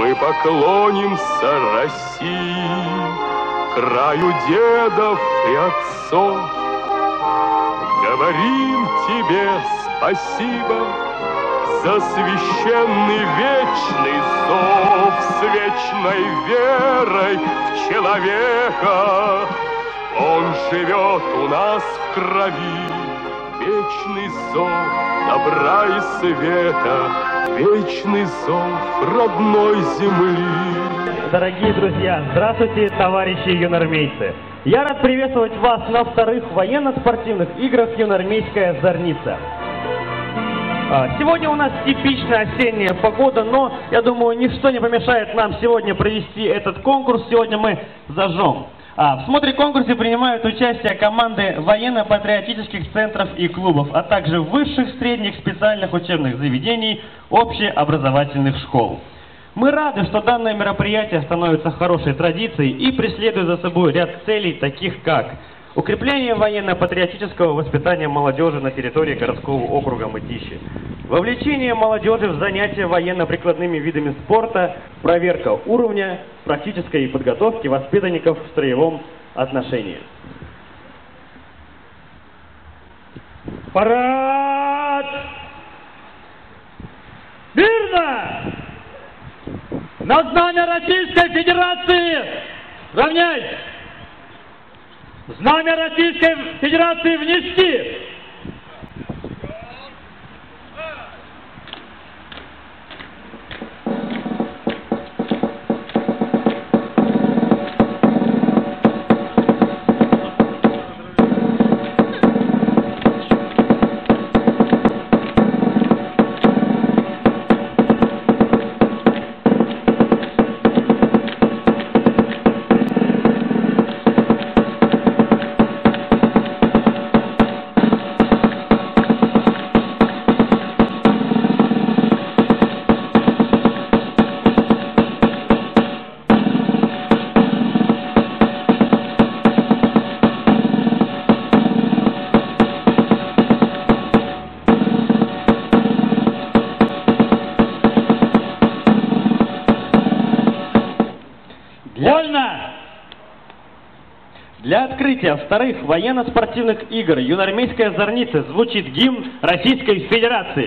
Мы поклонимся России, краю дедов и отцов. Говорим тебе спасибо за священный вечный зов, с вечной верой в человека. Он живет у нас в крови, вечный зов добра и света, вечный зов родной земли. Дорогие друзья, здравствуйте, товарищи юноармейцы! Я рад приветствовать вас на вторых военно-спортивных играх «Юноармейская зорница». Сегодня у нас типичная осенняя погода, но, я думаю, ничто не помешает нам сегодня провести этот конкурс. Сегодня мы зажжем. В смотре-конкурсе принимают участие команды военно-патриотических центров и клубов, а также высших, средних, специальных учебных заведений, общеобразовательных школ. Мы рады, что данное мероприятие становится хорошей традицией и преследует за собой ряд целей, таких как укрепление военно-патриотического воспитания молодежи на территории городского округа Мытищи, вовлечение молодежи в занятия военно-прикладными видами спорта, проверка уровня практической подготовки воспитанников в строевом отношении. Парад! Мирно! На знамя Российской Федерации равняйсь! Знамя Российской Федерации внести! Для открытия вторых военно-спортивных игр «Юноармейская зорница» звучит гимн Российской Федерации.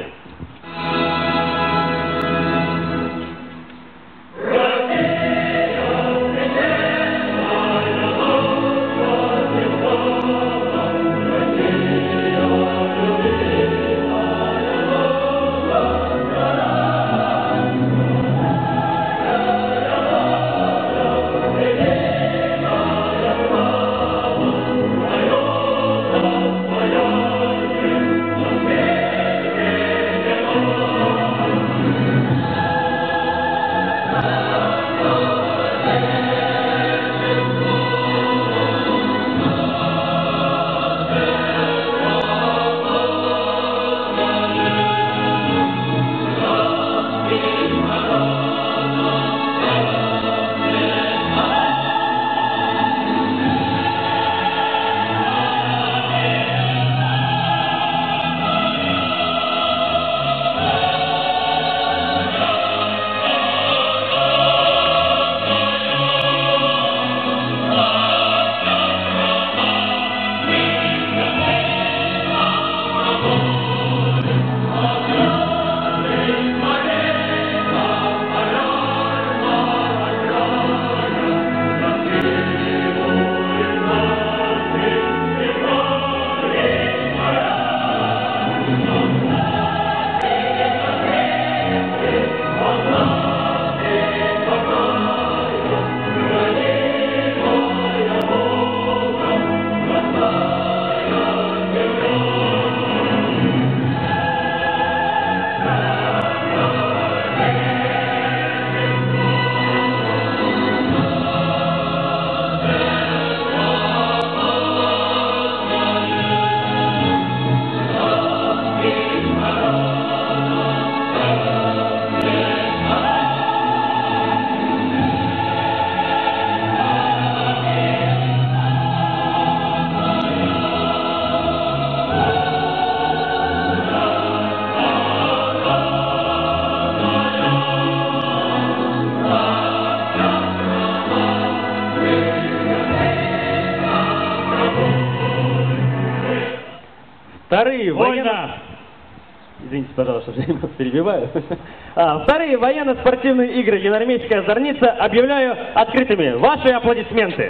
пожалуйста, перебиваю. Вторые военно-спортивные игры «Юноармейская зорница» объявляю открытыми. Ваши аплодисменты.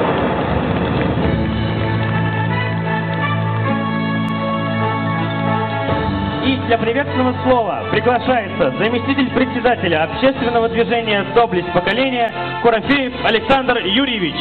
И для приветственного слова приглашается заместитель председателя общественного движения «Доблесть поколения» Курафеев Александр Юрьевич.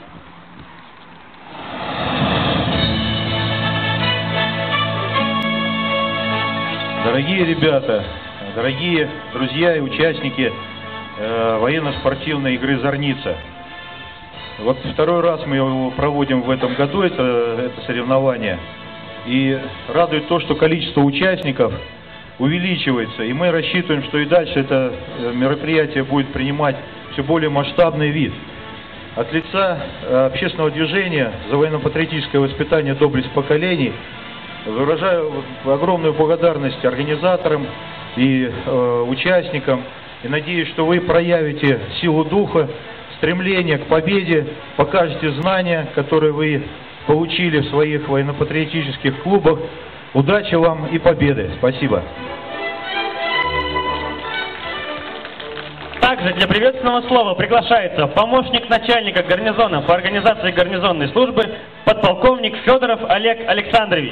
Дорогие ребята, дорогие друзья и участники военно-спортивной игры «Зорница». Вот второй раз мы его проводим в этом году, это соревнование. И радует то, что количество участников увеличивается. И мы рассчитываем, что и дальше это мероприятие будет принимать все более масштабный вид. От лица общественного движения за военно-патриотическое воспитание «Доблесть поколений» выражаю огромную благодарность организаторам и участникам. И надеюсь, что вы проявите силу духа, стремление к победе, покажете знания, которые вы получили в своих военно-патриотических клубах. Удачи вам и победы. Спасибо. Также для приветственного слова приглашается помощник начальника гарнизона по организации гарнизонной службы подполковник Федоров Олег Александрович.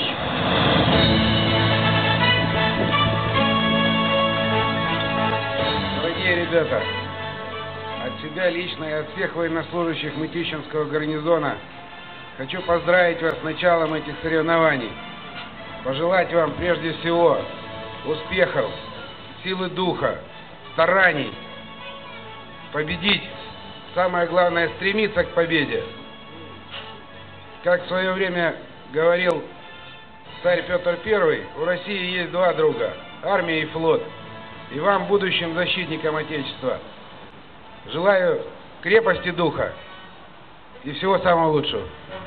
Дорогие ребята, от себя лично и от всех военнослужащих Мытищинского гарнизона хочу поздравить вас с началом этих соревнований. Пожелать вам прежде всего успехов, силы духа, стараний, победить. Самое главное — стремиться к победе. Как в свое время говорил царь Петр I, у России есть два друга — армия и флот. И вам, будущим защитникам Отечества, желаю крепости духа и всего самого лучшего.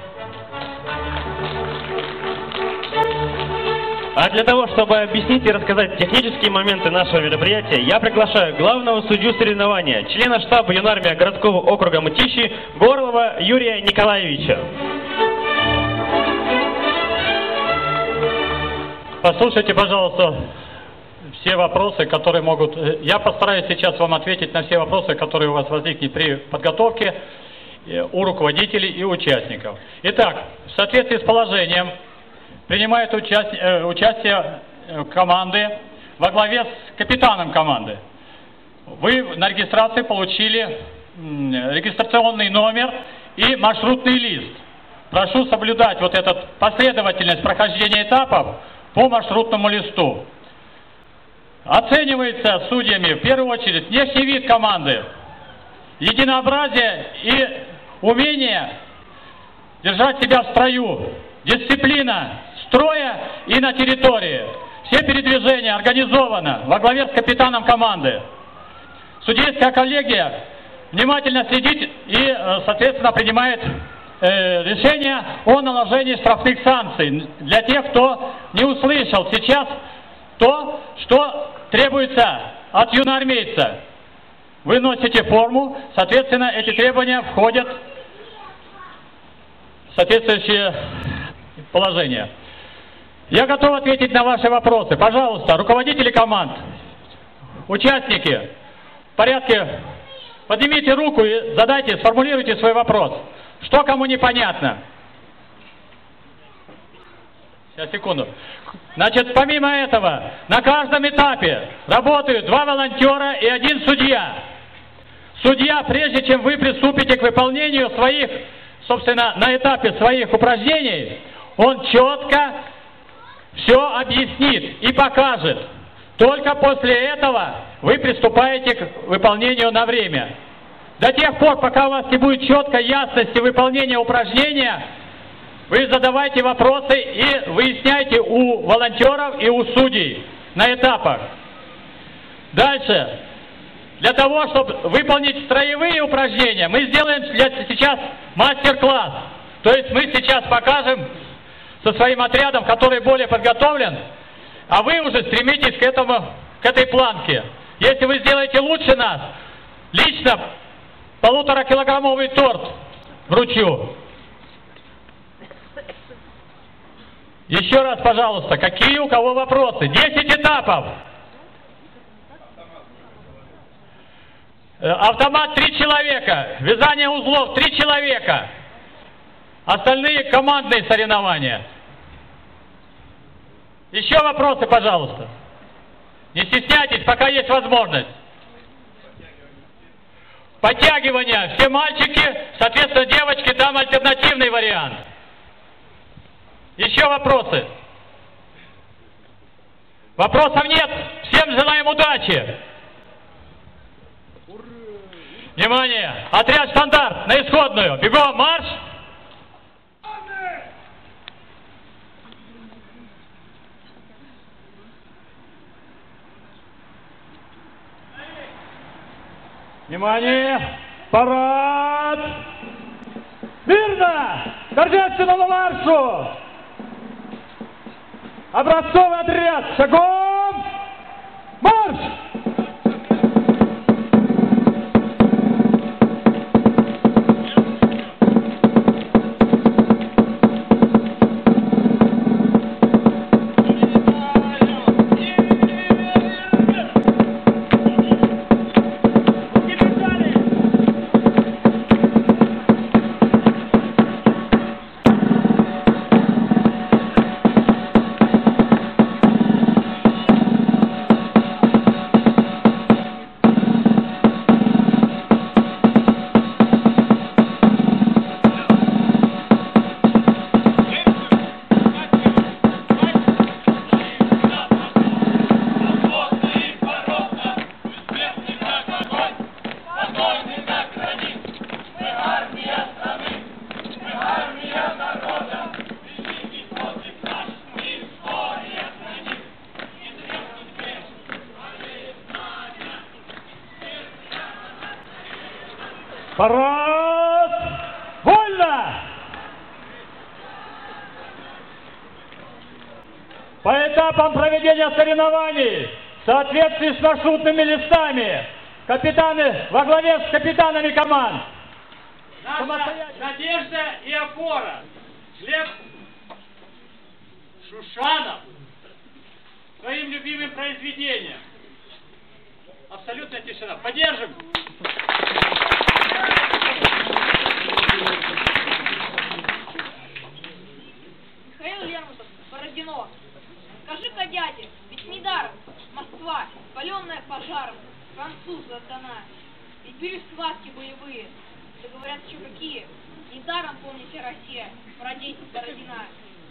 А для того, чтобы объяснить и рассказать технические моменты нашего мероприятия, я приглашаю главного судью соревнования, члена штаба Юнармия городского округа Мытищи Горлова Юрия Николаевича. Послушайте, пожалуйста, все вопросы, которые могут... Я постараюсь сейчас вам ответить на все вопросы, которые у вас возникли при подготовке у руководителей и участников. Итак, в соответствии с положением принимают участие команды во главе с капитаном команды. Вы на регистрации получили регистрационный номер и маршрутный лист. Прошу соблюдать вот эту последовательность прохождения этапов по маршрутному листу. Оценивается судьями в первую очередь внешний вид команды, единообразие и умение держать себя в строю, дисциплина строя и на территории. Все передвижения организованы во главе с капитаном команды. Судейская коллегия внимательно следит и, соответственно, принимает решение о наложении штрафных санкций для тех, кто не услышал сейчас то, что требуется от юноармейца. Вы носите форму, соответственно, эти требования входят в соответствующее положение. Я готов ответить на ваши вопросы. Пожалуйста, руководители команд, участники, в порядке, поднимите руку и задайте, сформулируйте свой вопрос. Что кому непонятно? Сейчас, секунду. Значит, помимо этого, на каждом этапе работают 2 волонтера и 1 судья. Судья, прежде чем вы приступите к выполнению своих, собственно, на этапе своих упражнений, он четко все объяснит и покажет. Только после этого вы приступаете к выполнению на время. До тех пор, пока у вас не будет четкой ясности выполнения упражнения, вы задавайте вопросы и выясняйте у волонтеров и у судей на этапах. Дальше. Для того, чтобы выполнить строевые упражнения, мы сделаем сейчас мастер-класс. То есть мы сейчас покажем со своим отрядом, который более подготовлен, а вы уже стремитесь к этой планке. Если вы сделаете лучше нас, лично 1,5-килограммовый торт вручу. Еще раз, пожалуйста, какие у кого вопросы? 10 этапов. Автомат 3 человека. Вязание узлов 3 человека. Остальные командные соревнования. Еще вопросы, пожалуйста. Не стесняйтесь, пока есть возможность. Подтягивания. Все мальчики, соответственно, девочки, там альтернативный вариант. Еще вопросы? Вопросов нет? Всем желаем удачи! Внимание! Отряд «Стандарт» на исходную! Бегом, марш! Внимание! Парад! Мирно! К торжественному маршу! Образцовый отряд! Шагом! Марш! Парад! Вольно! По этапам проведения соревнований в соответствии с маршрутными листами капитаны во главе с капитанами команд. Наша надежда и опора. Глеб Шушанов своим любимым произведением. Абсолютная тишина. Поддержим! Михаил Лермонтов, Бородино. Скажи-ка, дядя, ведь недаром Москва, спаленная пожаром, французы отдана. Ведь бери схватки боевые, да говорят еще какие. Недаром, помните, Россия, прадедь Бородина.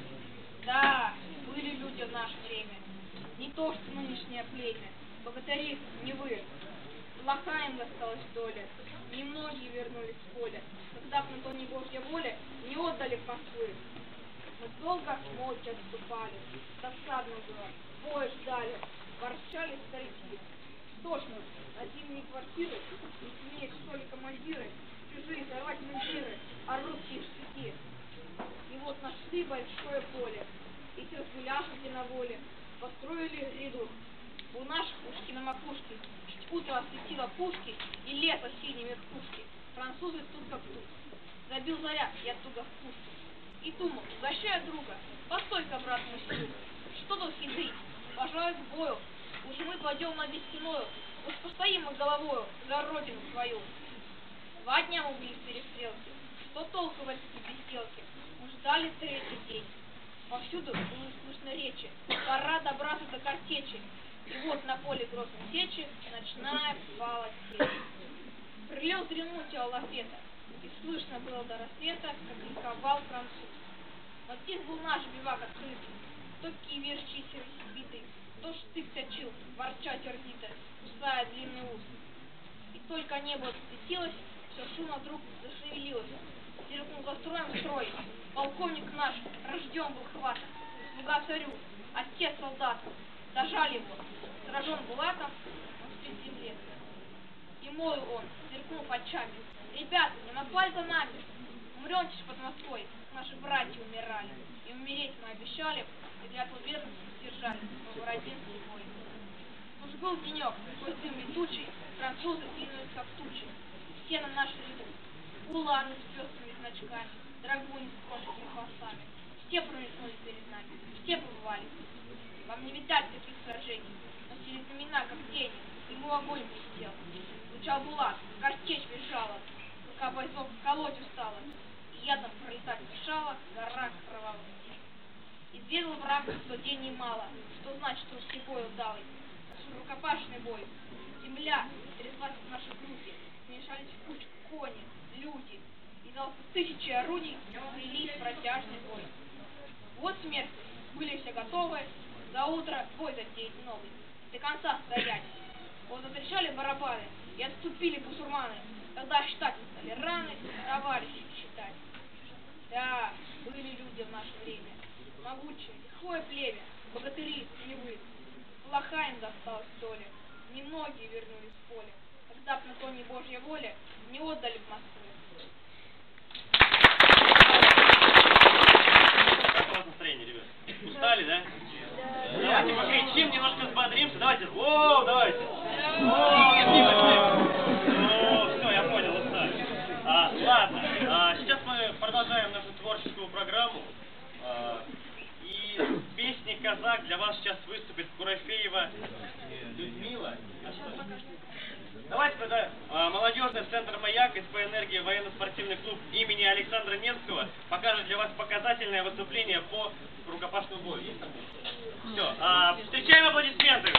Да, были люди в наше время, не то что нынешнее племя, богатыри не вы. Плохая им досталась доля, немногие вернулись в поле, когда б на то не Божья воля, не отдали в Москвы. Мы долго молча отступали, досадно было, бой ждали, ворчали старики. Что ж мы, на зимние квартиры, не смеют, что ли, командиры, чужие взорвать мундиры, а русские штыки. И вот нашли большое поле, эти разгуляшки на воле, построили ряду. У наших пушки на макушке, утро осветило пушки и лето синие верхушки. Французы тут как тут. Забил заряд и оттуда в пушку. И думал, угощая друга, постой-ка, брат мой сил, что тут хитрить, пожалуй, к бою, уж мы пойдем на вестяною, уж постоим мы головою за родину свою. 2 дня мы были в перестрелке, что толку в этой безделке, мы ждали 3-й день. Повсюду было слышно речи, пора добраться до картечи, и вот на поле грозной сечи ночная пала тень. Прилил дремучего лафета, и слышно было до рассвета, как ликовал француз. Но здесь был наш бивак открытый, то киверчий сердитый, то штык точил, ворча сердито, кусая длинный ус. И только небо светилось, все шумно вдруг зашевелилось. Зеркнул за строем строй, полковник наш рожден был хватом, слуга царю, отец солдатам, дожали его, сражен булатом, он спит в земле. И молвил он, сверкнул очами: ребята, не напали за нами, умрем чуть под Москвой, наши братья умирали, и умереть мы обещали, и клятву верности сдержали, но Бородинский бой. Уж был денек, сквозь дым летучий, французы двинулись как тучи, все на наши ряды, уланы с пестрыми значками, драгуни с кожаными фасами, все промелькнули перед нами, все побывали. Вам не видать таких сражений, но сели знамена, как тени, ему огонь блестел. Звучал булат, картечь визжала, рука бойцов колоть устала, и ядом пролетать мешала гора кровавых стен. Изведал враг в тот день немало, что значит русский бой удалый, наш рукопашный бой. Земля тряслась в нашей группе, смешались в кучу кони, люди, и залпы тысячи орудий влились в протяжный бой. Вот смерть, были все готовы, за утро бой затеять новый, до конца стоять. Вот затрещали барабаны, и отступили бусурманы, тогда считать стали раны, товарищи считать. Да, были люди в наше время, могучее, лихое племя, богатыри, львы. Плоха им досталась доля, немногие вернулись в поле, когда б на то не Божья воля, не отдали в Москву. Как у вас настроение, ребят? Устали, да? Давайте покричим, немножко взбодримся. Давайте. Воу, давайте. Все, я понял, устали. Ладно, сейчас мы продолжаем нашу творческую программу. И песни «Казак» для вас сейчас выступит Курафеева Людмила. Давайте тогда молодежный центр «Маяк», СП «Энергия», военно-спортивный клуб имени Александра Менского покажет для вас показательное выступление по рукопашному бою. Есть там? Все. Встречаем аплодисменты.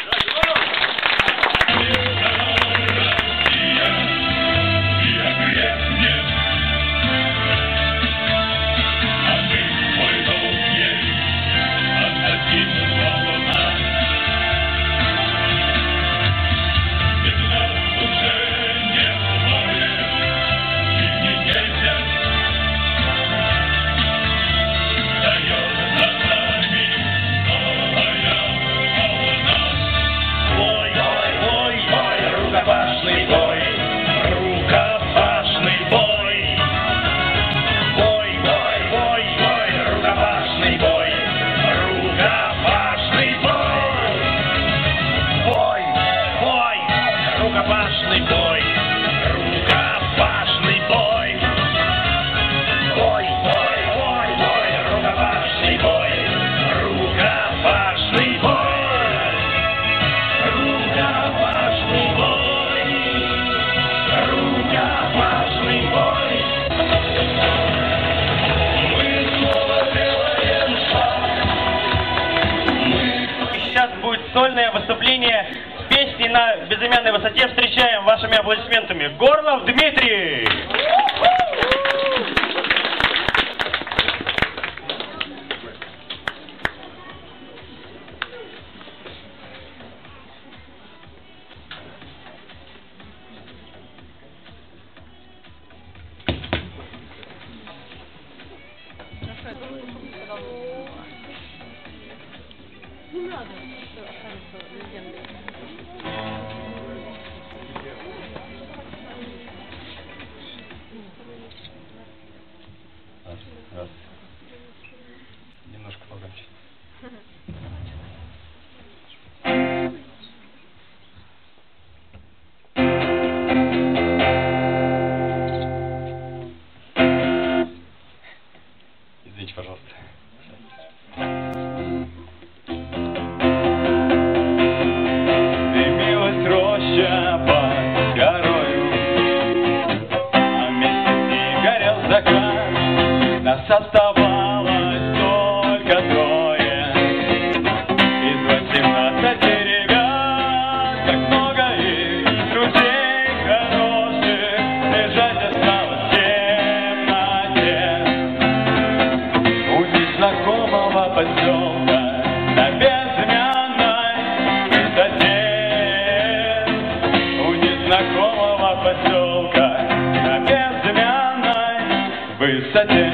Сольное выступление с песней на безымянной высоте. Встречаем вашими аплодисментами Горлов Дмитрий. Не надо, что останется легендой. Раз. Немножко погромче. Извините, пожалуйста. Дымилась роща под горою, а вместе с ней горел закат. Нас оставалось только трое из 18 ребят. Как много их друзей хороших лежать осталось в темноте у незнакомого поселка на безымянной высоте. У незнакомого поселка на безымянной высоте.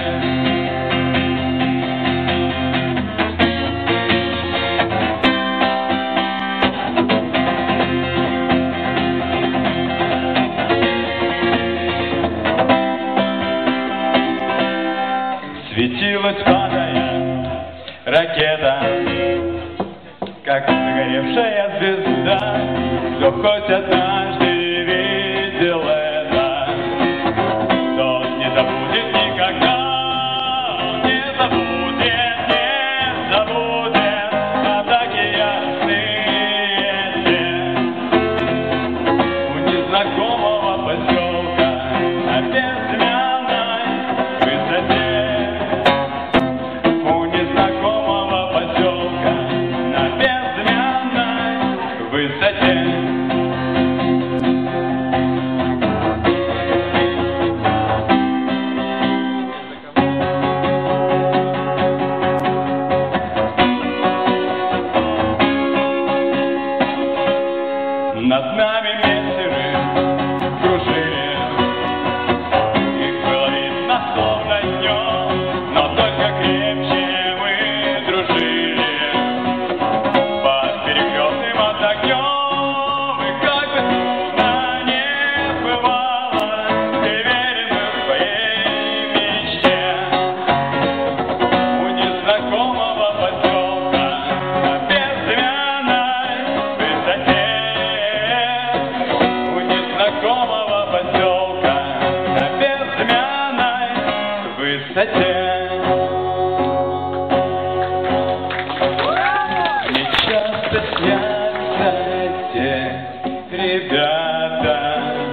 Светилась, падая, ракета, как загоревшая звезда. Кто хоть однажды видел это, тот не забудет никогда, не забудет. незнакомого поселка на безымянной высоте. У незнакомого поселка на безымянной высоте. Над нами мессеры кружили, их было видно словно днем, но только крепче мы дружили. Под перекрестным от огнем, и как бы трудно не бывало, ты верен был в своей мечте. У незнакомого поселка на безымянной высоте. У незнакомого поселка на безымянной высоте. Мне часто снятся те ребята,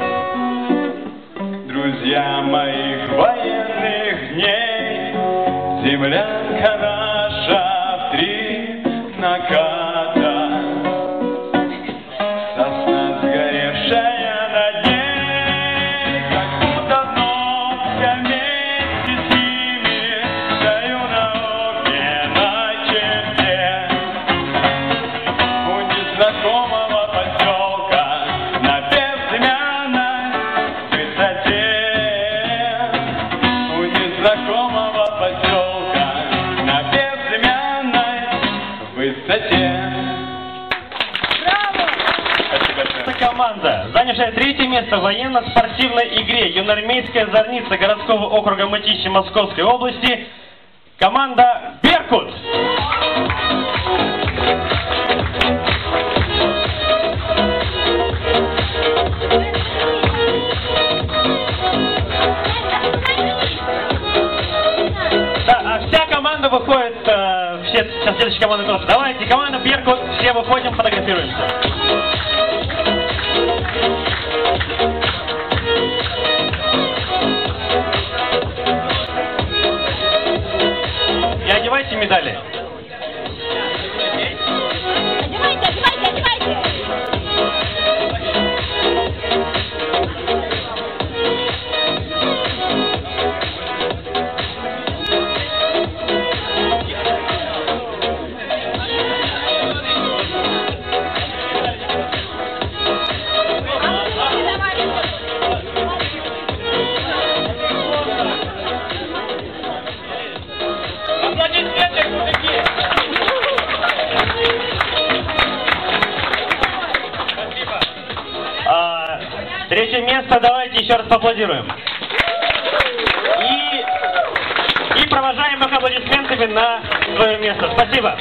друзья моих военных дней. Землянка наша в 3 наката, сосна сгоревшая над ней, как будто вновь я вместе с ними стою на огне на черте. У незнакомого поселка на безымянной высоте. У незнакомого поселка на безымянной высоте. Это команда, занявшая 3-е место в военно-спортивной игре юноармейская зорница городского округа Мытищи Московской области, команда «Беркут». Да, а вся команда выходит, все следующие команды тоже. Давайте, команда «Беркут», все выходим, фотографируемся. И одевайте медали. Одевайте, одевайте, одевайте! Третье место, давайте еще раз поаплодируем. И провожаем их аплодисментами на свое место. Спасибо.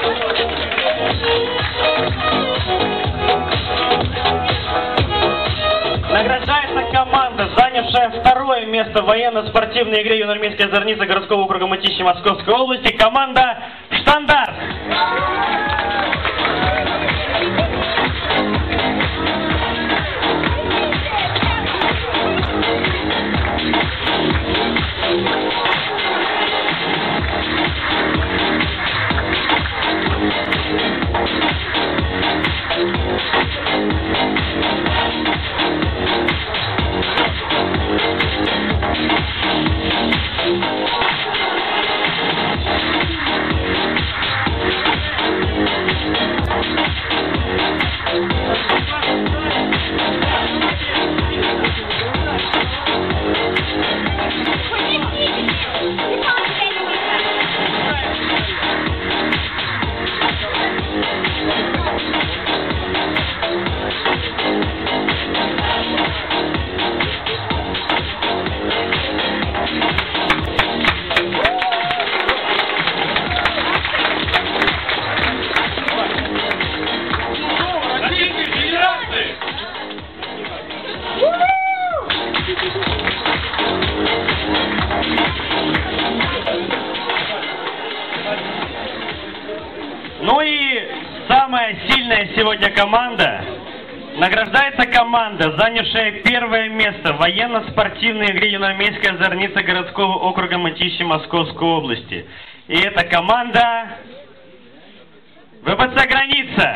Награждается команда, занявшая 2-е место в военно-спортивной игре юноармейская зорница городского округа Мытищи Московской области, команда «Штандарт». Ну и самая сильная сегодня команда Награждается команда, занявшая первое место в военно-спортивной игре «Юноармейская зорница» городского округа Мытищи Московской области. И эта команда ВПЦ «Граница».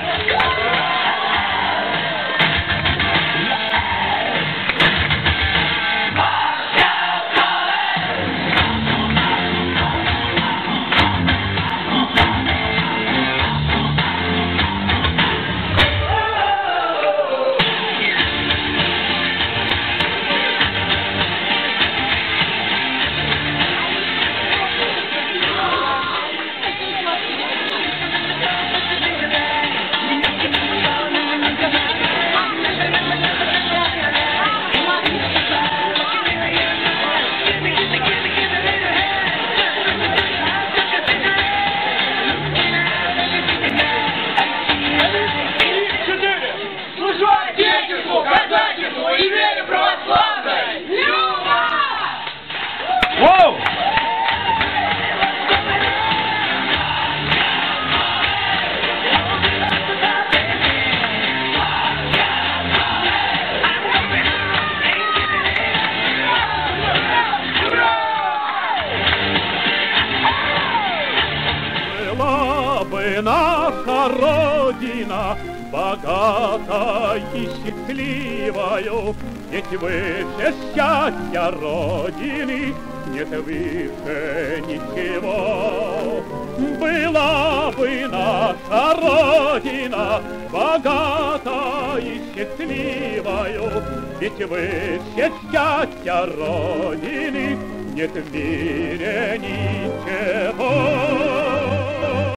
Воу! Была бы наша Родина богатой и счастливою, ведь выше счастья Родины нет выше ничего. Была бы наша Родина богатой и счастливою, ведь выше счастья Родины нет в мире ничего.